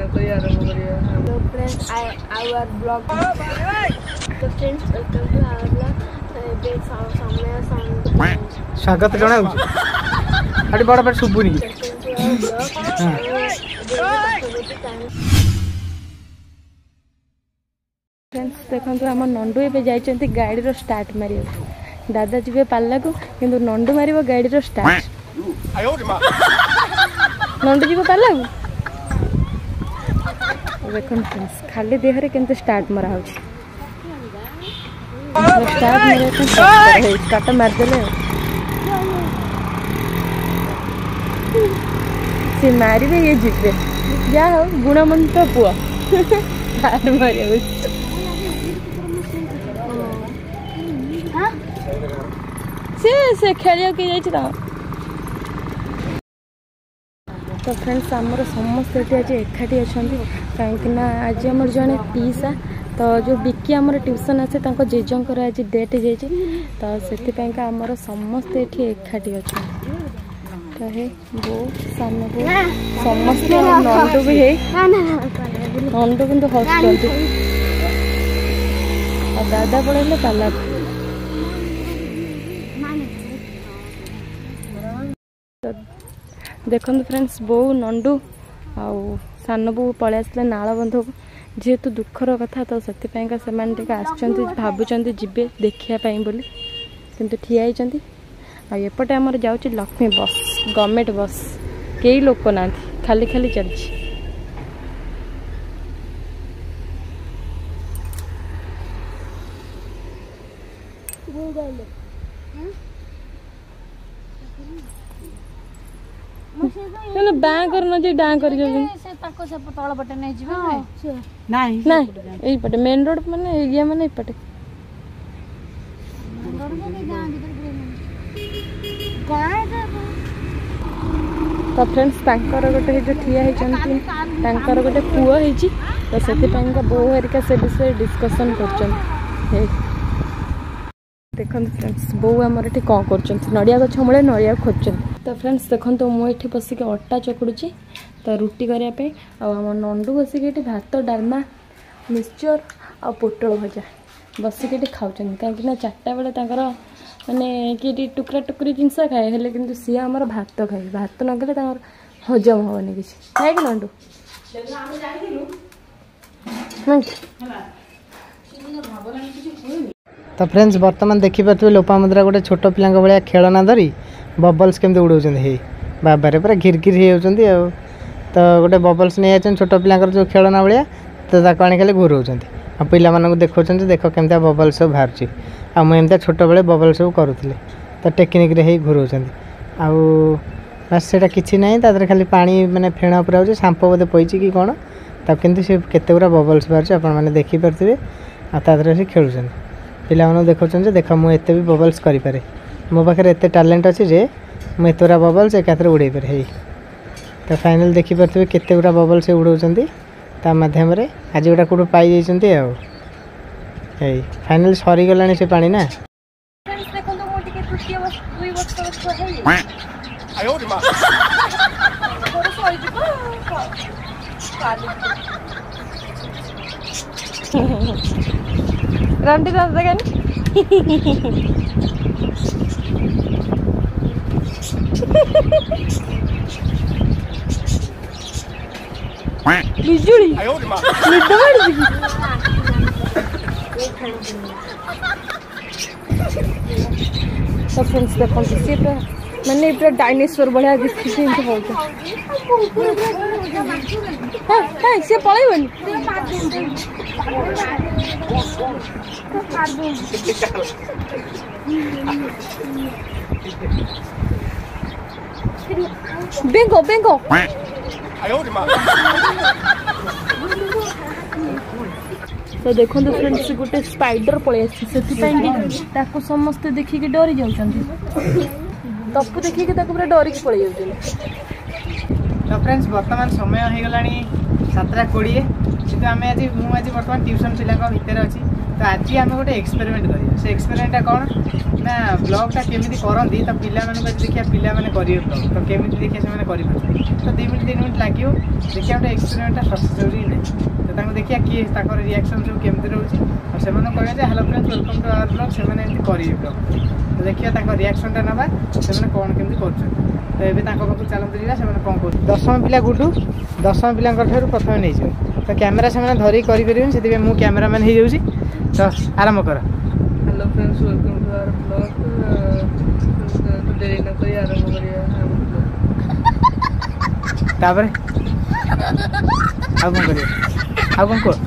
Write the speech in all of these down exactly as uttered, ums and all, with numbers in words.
तो यार तो फ्रेंड्स आई आवर ब्लॉग तो friends welcome to our blog बे सामने साउंड स्वागत जणाऊ अरे बड़ बड़ सुबुनी फ्रेंड्स देखो आम नंडू ए जाइए गाड़ी रो स्टार्ट मार दादा जी पाला को किंतु नंडू मार गाड़ी रो स्टार्ट नंडू जी पाला को देखो फ्रेंड्स खाली देहरे केमते स्टार्ट मरा हो स्टार्ट मारे स्टार्ट मारदेले से मारे ये जीवे जा हो गुणमंत पुआ मारे से से खेलियो कि जाई छ तो फ्रेंड्स आमर समस्त ये आज एकाठी अच्छा कहीं आज आम जड़े पीसा तो जो बिकी आमर ट्यूशन आसे जेजंकर आज डेट जाइए तो से आमर समस्त ये एकाठी अच्छा तो हे बो सान बो समस्त नंदू भी है नंदू कि हस दादा पड़े पाला देखो फ्रेंड्स बो नंडू आउ सान बो पलि आसले नाल बंधक जेहेतु दुखर कथा तो से भावुं जीवे देखापी बोली किंतु ठिया होती एपटे आमर जाऊँ लक्ष्मी बस गवर्नमेंट बस कई लोक ना खाली खाली चलती बाँ कर डाँ कर तल पटे नहीं पटे मेन रोड माने एरिया माने पटे तो फ्रेंड्स गोटे जो ठिया होकर गोटे पुओ होती तो से बो हरिका से विषय डिस्कसन कर देखो फ्रेंड्स बो आमर ये कौन कर नड़िया गछ मूले नड़िया खोज तो फ्रेंड्स देखो मुझे बसिक अटा चकुड़ी तो रुटी करने आम नंडू बसिक भात डालमा मिक्सचर आ पोटल भजा बसिक खाऊँ कहीं चार्टा बेले माने कि टुकरा टुकरी जिनस खाए हेल्ले कि सी आमर भात खाए भात न गले हजम हेनी कि खाए कि नंडू तो फ्रेंड्स बर्तमान देखिपे लोपामुद्रा गोटे छोट पिला भाया खेलना धरी बबल्स केमती उड़ाऊँ हे बाबारे पूरा घिरघिर होती तो गोटे बबल्स नहीं आए छोट पिला जो खेलना भाया तो आने खाली घूराऊँ आ पिला देखा देख केमती बबल्स सब बाहर आ मुझे छोट बड़े बबल सब करूँ तो टेक्निक रे घूराऊँ आउ बस से किसी ना तादर खाली पानी माने फेण पूरा हो सांप बोधे पैची कि कौन तक कितु से केते गुरा बबल्स बाहर आपने देखिपे आदर से खेलुं पिला देखा देख मुझे भी बबल्स करें मो पाखे एत टैलेंट अच्छे जे मुझे एत गुरा बबल्स एकाथरे उड़े पारे तो फाइनल देखिपे केते गुरा बबल्स उड़ाऊँ ता माध्यम आज गोटा कौट पाई फाइनल सरीगला से पानी ना रंडी दादा गन बिजुली निद मारी तो फ्रेंड्स देखो सी पूरा मैंने पूरा डायनासोर बढ़िया दिखी सी पलैबनी बेंगो बेंगो तो देखो तो फ्रेंड्स गोटे स्पाइडर पलि आसको समस्ते देखिक डरी जाऊँ तपू देखिए पूरा डरिक पलि जाऊँ तो फ्रेंड्स बर्तमान समय हो गला सातटा कोड़े कितु आम आज मुझे आज बर्तमान ट्यूशन पिला भितर अच्छी तो आज आम गोटे एक्सपेरिमेंट करिया से एक्सपेरिमेंटा कौन ना ब्लॉगटा केमी करती तो पिला देखिए पिला मैंने करेंगे ब्लॉग तो केमी देखिए से कर तो दुई मिनट तीन मिनट लगे देखिए गोटे एक्सपेरिमेंटा सक्सेस हो ना तो देखिए किए रिएक्शन सब केमी रोचे और से कहते hello friends welcome to our blog से करेंगे ब्लॉग तो देखिए रिएक्शनटा ना से कौन केमी कर तो ये पाक चलते जा से कौन कर दशम पिला गुडू दशम पिला प्रथम नहीं तो कैमेरा से धरिक करें से मुझे कैमेरामैन हो जाऊँगी तो आरंभ कर hello friends welcome to our blog तो देरी न करी आरंभ करिया तापर आ कौन कर आ कौन कर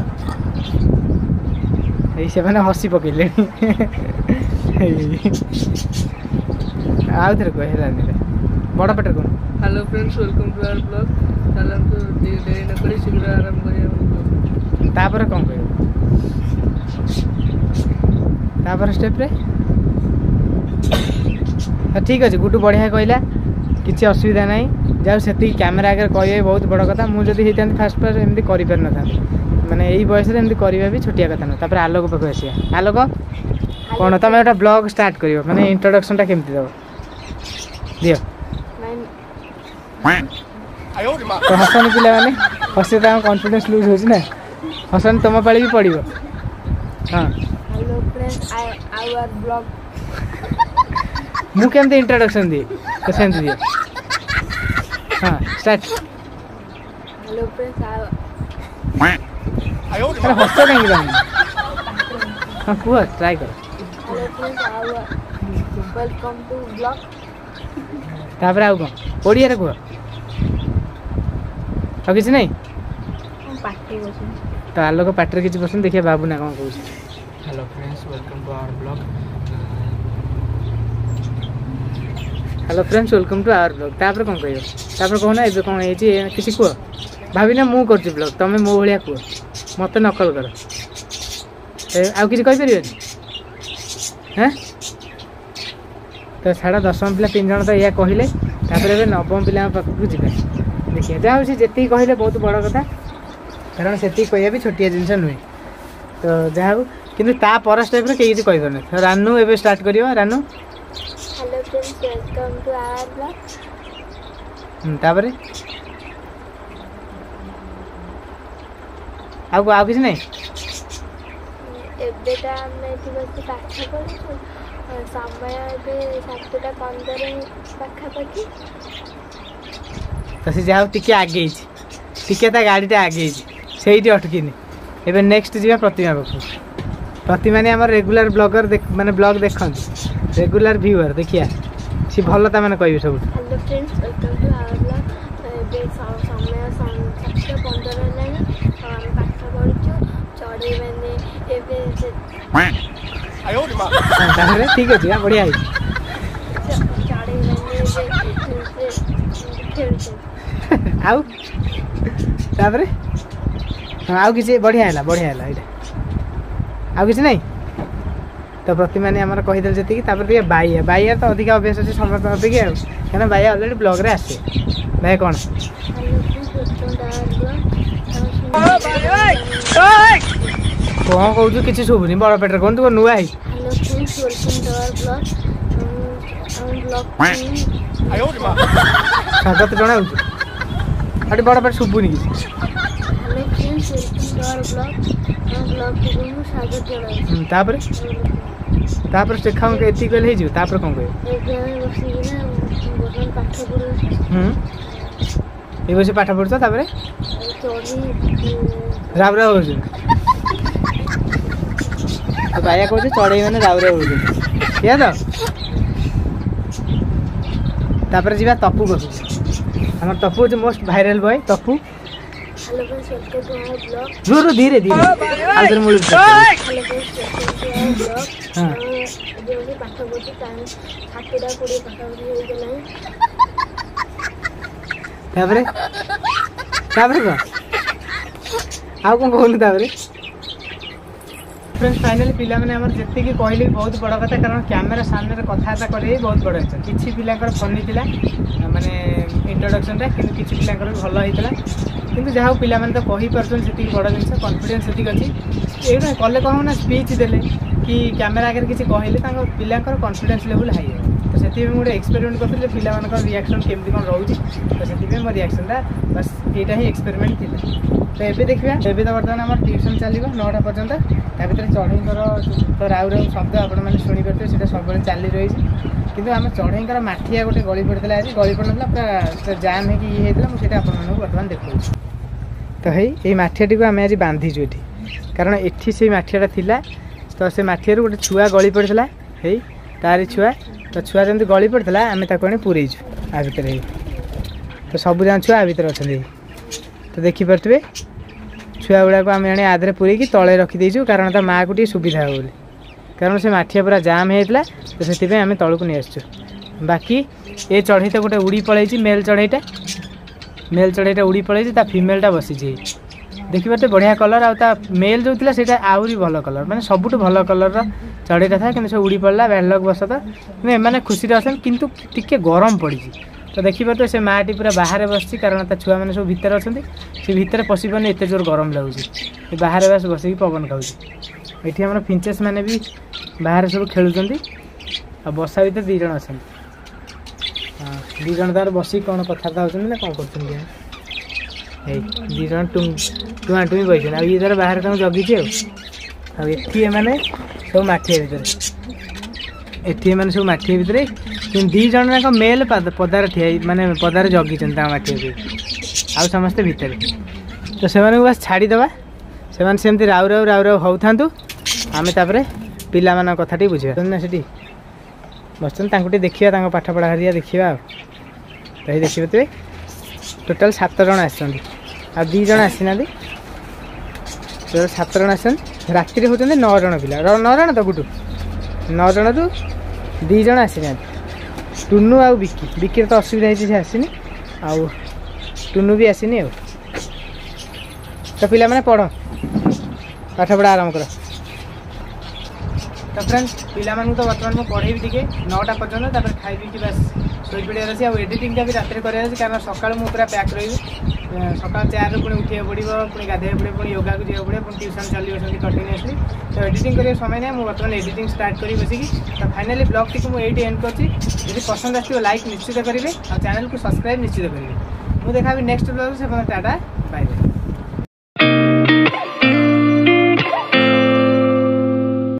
से मैंने हसी पकड़े आउ थे कह बड़ पेटर कौन hello friends welcome to our blog चलते देरी न करी शीघ्र आरंभ करिया तापर कौन कह तापर स्टेप रे ठीक अच्छे गुडू बढ़िया कहला किसी असुविधा ना जाओ से कैमेरा आगे कह बहुत बड़ कथा मुझे होता फास्ट फास्ट एमती कर पार ना मैंने यही बयस एमती करवा भी छोटिया कथा ना तापर आलोक पाख आसिया आलोक कौन तुम गोटे ब्लॉग स्टार्ट कर मैंने इंट्रोडक्शन टा केमती दब दियो तो हसन पिला मैंने हसी कॉन्फिडेंस लूज हो ना हसन तुम पाली भी पड़ो हाँ हेलो फ्रेंड्स आवर ब्लॉग मु केमती इंट्रोडक्शन दिए तो सेमती दिए हाँ स्टार्ट हेलो फ्रेंड्स अरे हस कहीं हाँ कुह ट्राई कर hello friends our welcome to blog तापर आउ कौन ओडिया रे कुह और किसी नहीं पार्टी बस तो आलोक पार्टी किसी पसंद देखिए बाबू ना कौन कह hello friends welcome to our blog hello friends welcome to our blog तापर कौन कह तापर कहना ए कौन है किसी कह भाविना मु कर ब्लॉग तुम मो भाया कह मत नकल कर आउ किसी कहीपर हाँ तो छाड़ दशम पिला तीन जन तो या कहले तापर नवम पिला पाखक जी देखिए जहाँ जी जी कहले बहुत बड़ कथा कारण से कह भी छोटिया जिनस नुहे तो जहाँ कि पर स्टेप रे कहीं कही पारे तो रानू एवं स्टार्ट कर Ranu hello friends welcome to our blog तापर आउ आउ किसी नहीं एबेटा आम ये बस पाठ पढ़ु समय ए सातटा पंद्रह पाखापाखि तो सी जहाँ टी आगे टी गाड़ीटा आगे से अटकिनी एबे नेक्स्ट जी प्रतिमा पाख प्रतिमा ने आम रेगुलर ब्लॉगर माने ब्लॉग देखते रेगुलर व्यूअर देखिया सी भल ता मैंने कह सब hello friends welcome to our blog ए समय सातटा पंद्रह है आम पाठ पढ़ु चढ़े मैंने ठीक अच्छे बढ़िया आउ तापर हाँ आउ किसी बढ़िया है बढ़िया है यहाँ आउ किसी नहीं तो प्रतिमा ने आम कहीदे जी तापर बाइया बाइया तो अधिक अभ्यास अच्छे समस्त अपेक्षा क्या बाइया अलरेडी ब्लॉग रे आसे भाई कौन कौन कौन किसी शुभुनि बड़ पेटर कौन तू नुआ है स्वागत जनाऊ अरे बड़ पेट शुभुनि किसी तापर तापर देखा एति कहले हो तापर कौन कह ये बस पाठ पढ़ुछ तापर रावरा हो बाया कहे चढ़ई मैंने रावरा हो या तो तापर जी तपू कह आम तपू हूँ मोस्ट भाइराल बॉय तपू जोर धीरे धीरे आदर मूल तापर तापर कौन आउ कौन कहलु तापर फ्रेंड्स फाइनाली पिला मैंने आम जी कहले बहुत बड़ कथा कारण कैमेरा सामने कथबार्ता करे बहुत बड़ अच्छा किसी पिला फनी था माने इंट्रोडक्शनटा कि किसी पिलांकर भल होता किंतु जहाँ पिला तो कही पार्छन से बड़ जिन कॉन्फिडेंस से अच्छी ये कले कह ना स्पीच देले कि कैमेरा आगे किसी कहले पिलांकर कॉन्फिडेंस लेवल हाई है तो से गोटे एक्सपेरिमेंट करते पिला रिएक्शन केमती कौन रोचे तो से मो रिएक्शनटा बस यहाँ ही एक्सपेरिमेंट थी तो ये देखा एवं तो बर्तमान आम ट्यूशन चलो नौटा पर्यंत ता भर चढ़ईकर तो राउ राउ शब्द आपने शुणिपारे से सब चली रही किंतु आम चढ़ईकर माठिया गोटे गली पड़ता आज गली पड़ना पूरा जाम होता मुझे आपको बर्तमान देखा तो है ये माठियाटी को आम आज बांधीचु ये कारण एठी से माठियाटा थिला तो से माठिया गोटे छुआ गली पड़ता है तारी छुआ तो छुआ जमी गली पड़ता आम ताको पूरेचु आ भर तो सब जन छुआ आ भर अच्छा तो देखिपे छुआ गुड़ाक आम जाने आधे पूरे तले रखीदेचु कारण ता माँ को सुविधा हो कारण से माठिया पूरा जाम होता तो से आम तलू नहीं आसचु बाकी ये चढ़ई तो गोटे उड़ी पलैची मेल चढ़ईटा मेल चढ़ईटा उड़ी पलैची ता फीमेलटा बसी देखिए बढ़िया कलर आ मेल जो था आहरी भल कलर माने सबुठ भल कलर चढ़ईटा था कि उड़ी पड़ा बैड लक बस तो एम खुशी अच्छे किंतु टिके गरम पड़ी तो देखिए से माटी पूरा बाहर बस कारण ता छुआ मैंने सब भितर अच्छा से भितर पशि पाने एत जोर गरम लगुच बाहर बस बस पवन खाऊँ ये आम फिंचेस मैंने भी बाहर सब खेलुंट आ बसा भर दी जन अच्छा हाँ दी जन तार बस कौन कथबार्ता होती ना कौन कर दी जन टुआ टुई बस ये तार बाहर तुम जगिचे आठी मैंने सब माठिया भर एटी मैंने सब माठिया भितर दी जन जाक मेल पदार ठिया माने पदार जगी माठिया आउ समस्ते भितर तो से बस छाड़ीदे से सेमती राउ राउ राउ राउ हो था आम तापर पिला कथाटी बुझा ना से बस देखा पाठ पढ़ा हरिया देखा तो ये देखिए टोटाल सात जन आसती आ दी जन आसीना टोटाल सात जन आस राति होती नौ जन पिला नौ जन तो गुटू नौ जन तू दी जन आसीना टुनु आउ बिकी बिकी तो असुविधा होती से आसनी आउ टुनु भी आसनी आ तो पिला माने पढ़ पाठ पढ़ा आरम्भ कर तो फ्रेंड्स पिला तो बर्तमान मुझे पढ़ेबी टे नौटा पर्यटन तापर खाई पी बस शोई पड़ार अच्छे आउ एडिटिंगटा भी रात करार कारण सका पूरा पैक रही सका चार पुणी उठा पड़ो पुणी गाधे पड़े पुणी योगा को जावाक पड़े पुणी ट्यूशन चलो कंटिन्यूअसली तो एडिटिंग करने समय ना मुझे बर्तमान एडिटिंग स्टार्ट करी बसिकी तो फाइनाली ब्लॉग टी मुझे ये एंड कर पसंद आस लाइक निश्चित करेंगे और चैनल को सब्सक्राइब निश्चित करेंगे मुझे देखा नेक्स्ट ब्लॉग से टाटा बाय बाय।